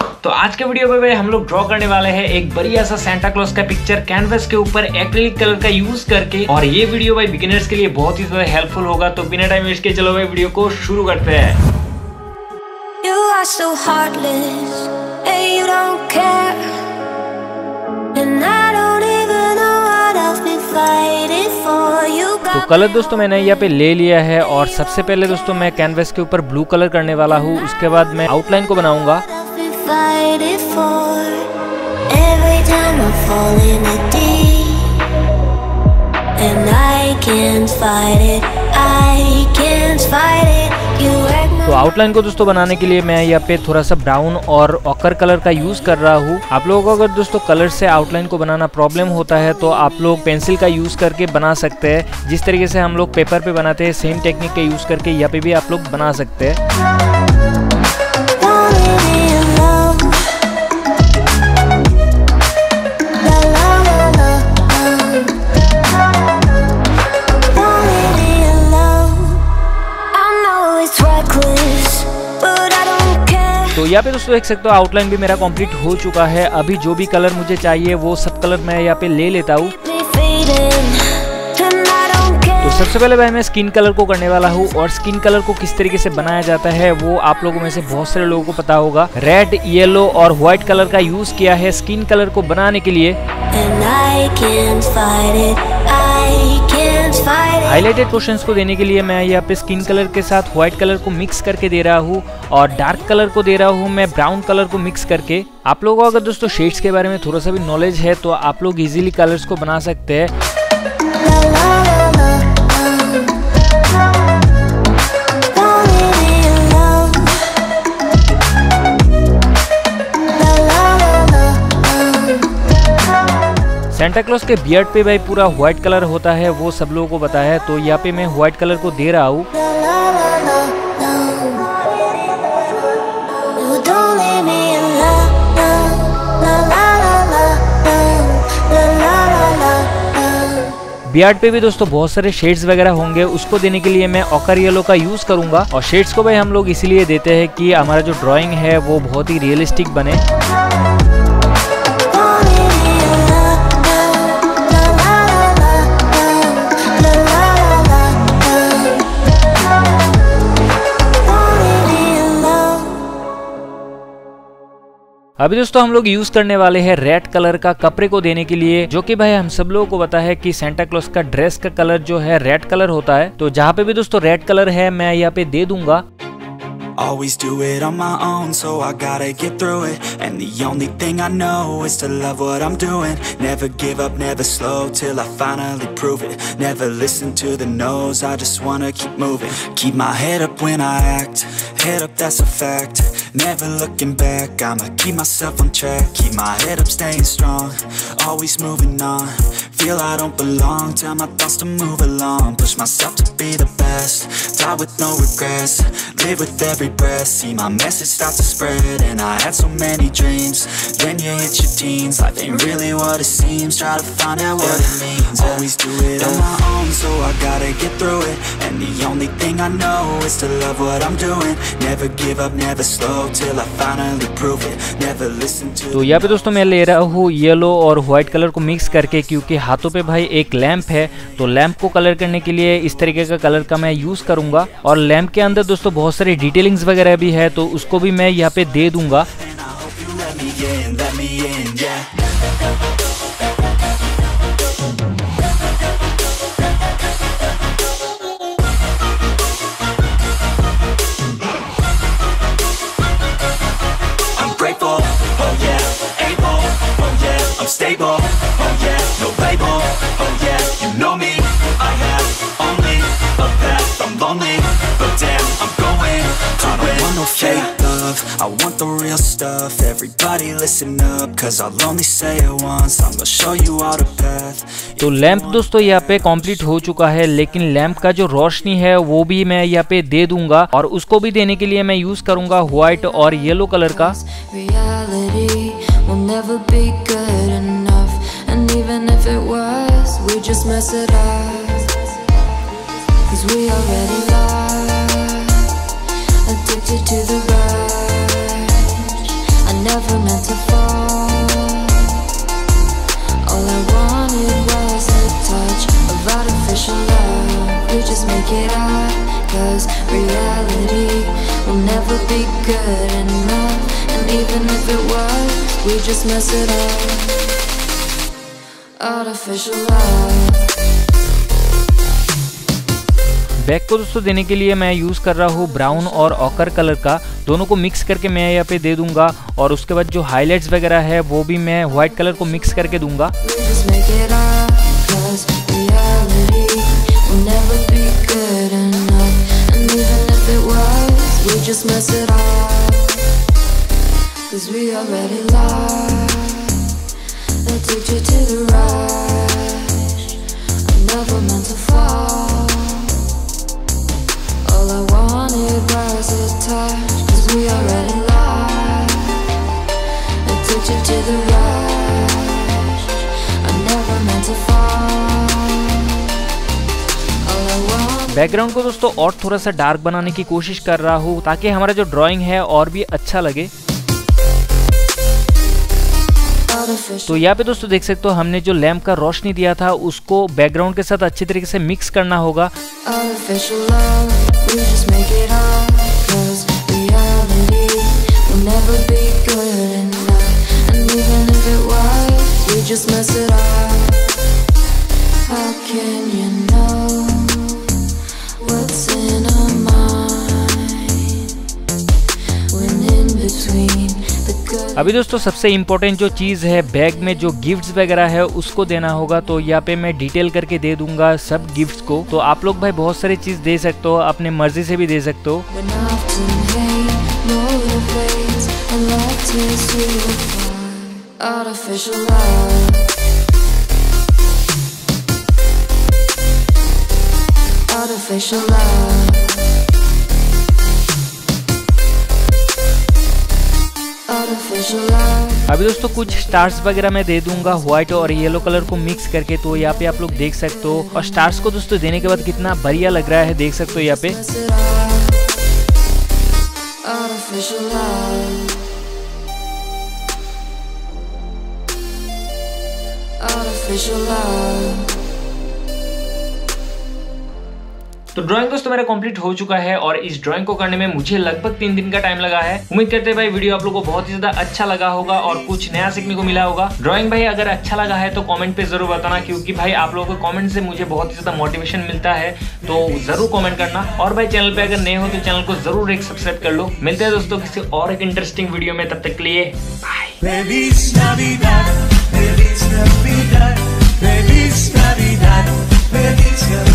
तो आज के वीडियो में हम लोग ड्रॉ करने वाले हैं एक बढ़िया सा सेंटा क्लॉज का पिक्चर कैनवस के ऊपर एक्रिलिक कलर का यूज करके। और ये वीडियो भाई बिगिनर्स के लिए बहुत ही ज्यादा हेल्पफुल होगा। तो बिना टाइम वेस्ट के चलो भाई वीडियो को शुरू करते हैं। तो कलर दोस्तों मैंने यहाँ पे ले लिया है और सबसे पहले दोस्तों मैं कैनवस के ऊपर ब्लू कलर करने वाला हूँ। उसके बाद मैं आउटलाइन को बनाऊंगा। तो आउटलाइन को दोस्तों बनाने के लिए मैं यहाँ पे थोड़ा सा ब्राउन और ऑकर कलर का यूज कर रहा हूँ। आप लोगों को अगर दोस्तों कलर से आउटलाइन को बनाना प्रॉब्लम होता है तो आप लोग पेंसिल का यूज करके बना सकते हैं। जिस तरीके से हम लोग पेपर पे बनाते हैं सेम टेक्निक का यूज करके यहाँ पे भी आप लोग बना सकते हैं। तो यहाँ पे दोस्तों देख सकते हो आउटलाइन भी मेरा कंप्लीट हो चुका है। अभी जो भी कलर मुझे चाहिए वो सब कलर मैं यहाँ पे ले लेता हूँ। तो सबसे पहले भाई मैं स्किन कलर को करने वाला हूँ और स्किन कलर को किस तरीके से बनाया जाता है वो आप लोगों में से बहुत सारे लोगों को पता होगा। रेड, येलो और व्हाइट कलर का यूज किया है स्किन कलर को बनाने के लिए। हाइलाइटेड पोर्शंस को देने के लिए मैं यहाँ पे स्किन कलर के साथ व्हाइट कलर को मिक्स करके दे रहा हूँ और डार्क कलर को दे रहा हूँ मैं ब्राउन कलर को मिक्स करके। आप लोगों को अगर दोस्तों शेड्स के बारे में थोड़ा सा भी नॉलेज है तो आप लोग इजीली कलर्स को बना सकते हैं। सेंटा क्लॉज के बियर्ड पे भाई पूरा व्हाइट कलर होता है वो सब लोगों को पता है। तो यहाँ पे मैं व्हाइट कलर को दे रहा हूँ। बियर्ड पे भी दोस्तों बहुत सारे शेड्स वगैरह होंगे, उसको देने के लिए मैं ऑकर येलो का यूज करूंगा। और शेड्स को भाई हम लोग इसीलिए देते हैं कि हमारा जो ड्राइंग है वो बहुत ही रियलिस्टिक बने। अभी दोस्तों हम लोग यूज करने वाले हैं रेड कलर का कपड़े को देने के लिए, जो कि भाई हम सब लोगों को पता है कि सेंटा क्लॉज का ड्रेस का कलर जो है रेड कलर होता है। तो जहाँ पे भी दोस्तों रेड कलर है मैं यहाँ पे दे दूंगा। Always do it on my own, so I gotta get through it. And the only thing I know is to love what I'm doing. Never give up, never slow, till I finally prove it. Never listen to the no's, I just wanna keep moving. Keep my head up when I act, head up that's a fact. Never looking back, I'ma keep myself on track. Keep my head up, staying strong, always moving on. Feel I don't belong, tell my thoughts to move along. Push myself to be the best, die with no regrets. Live with every breath, see my message start to spread. And I had so many dreams, then you hit your teens. Life ain't really what it seems, try to find out what it means. Always do it on my own, so I gotta get through it. And the only thing I know is to love what I'm doing. Never give up, never slow, till I finally prove it. Never listen to। तो यहाँ पे दोस्तों मैं ले रहा हूँ yellow और white colour को मिक्स करके, क्योंकि हाथों पे भाई एक लैंप है तो लैंप को कलर करने के लिए इस तरीके का कलर का मैं यूज करूंगा। और लैंप के अंदर दोस्तों बहुत सारी डिटेलिंग्स वगैरह भी है तो उसको भी मैं यहाँ पे दे दूंगा। Stable, oh yeah, no label, oh yeah, you know me, I have only a path, I'm lonely, but damn, I'm going to win. I don't want no fake love, I want the real stuff. Everybody listen up, cause I'll only say it once, I'm gonna show you all the path. तो lamp दोस्तों यहाँ पे complete हो चुका है, लेकिन lamp का जो रोशनी है वो भी मैं यहाँ पे दे दूंगा। और उसको भी देने के लिए मैं यूज करूंगा व्हाइट और येलो कलर का। Even if it was, we just mess it up. 'Cause we already lost, addicted to the rush. I never meant to fall. All I wanted was a touch of artificial love. We just make it up, 'cause reality will never be good enough. And even if it was, we just mess it up. Artificial love. Back को दोस्तों देने के लिए मैं use कर रहा हूँ brown और ऑकर कलर का, दोनों को मिक्स करके मैं यहाँ पे दे दूंगा। और उसके बाद जो हाईलाइट्स वगैरह है वो भी मैं व्हाइट कलर को मिक्स करके दूंगा। बैकग्राउंड को दोस्तों और थोड़ा सा डार्क बनाने की कोशिश कर रहा हूँ ताकि हमारा जो ड्राइंग है और भी अच्छा लगे। तो यहाँ पे दोस्तों देख सकते हो हमने जो लैंप का रोशनी दिया था उसको बैकग्राउंड के साथ अच्छी तरीके से मिक्स करना होगा। अभी दोस्तों सबसे इम्पोर्टेंट जो चीज़ है बैग में जो गिफ्ट्स वगैरह है उसको देना होगा। तो यहाँ पे मैं डिटेल करके दे दूंगा सब गिफ्ट्स को। तो आप लोग भाई बहुत सारी चीज़ दे सकते हो, अपने मर्जी से भी दे सकते हो। अभी दोस्तों कुछ स्टार्स वगैरह मैं दे दूंगा व्हाइट और येलो कलर को मिक्स करके। तो यहाँ पे आप लोग देख सकते हो। और स्टार्स को दोस्तों देने के बाद कितना बढ़िया लग रहा है, देख सकते हो यहाँ पे। तो ड्राइंग दोस्तों मेरा कंप्लीट हो चुका है और इस ड्राइंग को करने में मुझे लगभग 3 दिन का टाइम लगा है। उम्मीद करते हैं भाई वीडियो आप लोगों को बहुत ही ज्यादा अच्छा लगा होगा और कुछ नया सीखने को मिला होगा। ड्राइंग भाई अगर अच्छा लगा है तो कमेंट पे जरूर बताना, क्योंकि भाई आप लोगों के कमेंट से मुझे बहुत ही ज्यादा मोटिवेशन मिलता है। तो जरूर कमेंट करना। और भाई चैनल पे अगर नए हो तो चैनल को जरूर एक सब्सक्राइब कर लो। मिलते हैं दोस्तों किसी और एक इंटरेस्टिंग वीडियो में, तब तक के लिए बाय।